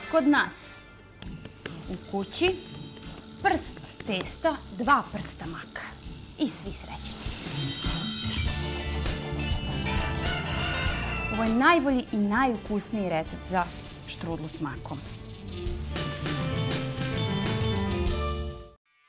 Kod nas u kući prst testa, 2 prsta maka. I svi srećni. Ovo je najbolji i najukusniji recept za štrudlu s makom.